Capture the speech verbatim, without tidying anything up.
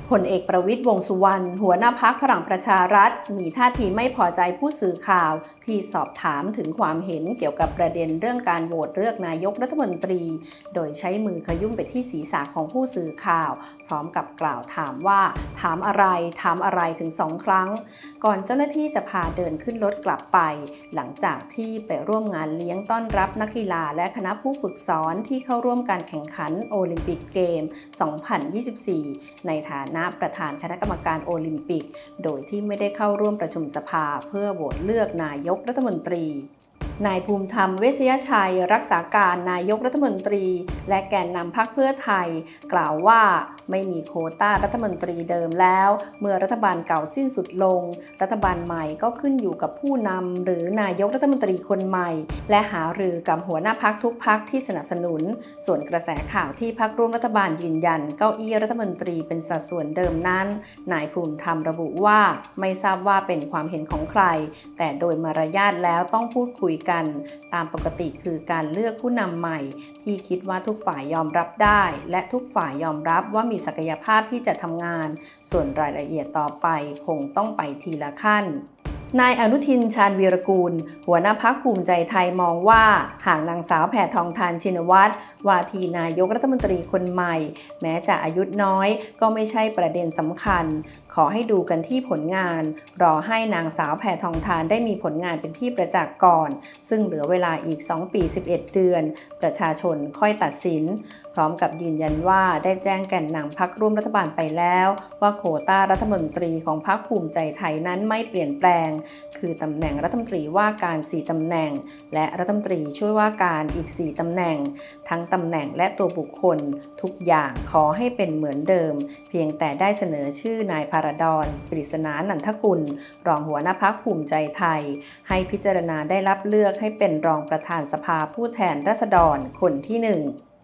พลเอกประวิตร วงษ์สุวรรณหัวหน้าพรรคพลังประชารัฐมีท่าทีไม่พอใจผู้สื่อข่าวที่สอบถามถึงความเห็นเกี่ยวกับประเด็นเรื่องการโหวตเลือกนายกรัฐมนตรีโดยใช้มือขยุ่มไปที่ศีรษะของผู้สื่อข่าวพร้อมกับกล่าวถามว่าถามอะไรถามอะไรถึงสองครั้งก่อนเจ้าหน้าที่จะพาเดินขึ้นรถกลับไปหลังจากที่ไปร่วมงานเลี้ยงต้อนรับนักกีฬาและคณะผู้ฝึกสอนที่เข้าร่วมการแข่งขันโอลิมปิกเกม สองพันยี่สิบสี่ ในฐานะประธานคณะกรรมการโอลิมปิกโดยที่ไม่ได้เข้าร่วมประชุมสภาเพื่อโหวตเลือกนายกรัฐมนตรีนายภูมิธรรมเวชยชัยรักษาการนายกรัฐมนตรีและแกนนำพรรคเพื่อไทยกล่าวว่าไม่มีโควต้ารัฐมนตรีเดิมแล้วเมื่อรัฐบาลเก่าสิ้นสุดลงรัฐบาลใหม่ก็ขึ้นอยู่กับผู้นำหรือนายกรัฐมนตรีคนใหม่และหารือกับหัวหน้าพรรคทุกพรรคที่สนับสนุนส่วนกระแสข่าวที่พรรคร่วมรัฐบาลยืนยันเก้าอี้รัฐมนตรีเป็นสัดส่วนเดิมนั้นนายภูมิธรรมระบุว่าไม่ทราบว่าเป็นความเห็นของใครแต่โดยมารยาทแล้วต้องพูดคุยกันตามปกติคือการเลือกผู้นำใหม่ที่คิดว่าทุกฝ่ายยอมรับได้และทุกฝ่ายยอมรับว่ามีศักยภาพที่จะทำงานส่วนรายละเอียดต่อไปคงต้องไปทีละขั้นนายอนุทินชาญวีรกูลหัวหน้าพรรคภูมิใจไทยมองว่าหากนางสาวแพทองธารชินวัตรว่าที่นายกรัฐมนตรีคนใหม่แม้จะอายุน้อยก็ไม่ใช่ประเด็นสำคัญขอให้ดูกันที่ผลงานรอให้นางสาวแพทองธารได้มีผลงานเป็นที่ประจักษ์ก่อนซึ่งเหลือเวลาอีกสองปีสิบเอ็ดเดือนประชาชนค่อยตัดสินพร้อมกับยืนยันว่าได้แจ้งแก่นนำพรรคร่วมรัฐบาลไปแล้วว่าโควต้ารัฐมนตรีของพรรคภูมิใจไทยนั้นไม่เปลี่ยนแปลงคือตำแหน่งรัฐมนตรีว่าการสี่ตำแหน่งและรัฐมนตรีช่วยว่าการอีกสี่ตำแหน่งทั้งตำแหน่งและตัวบุคคลทุกอย่างขอให้เป็นเหมือนเดิมเพียงแต่ได้เสนอชื่อนายภารดรกฤษณานันทกุลรองหัวหน้าพรรคภูมิใจไทยให้พิจารณาได้รับเลือกให้เป็นรองประธานสภาผู้แทนราษฎรคนที่หนึ่ง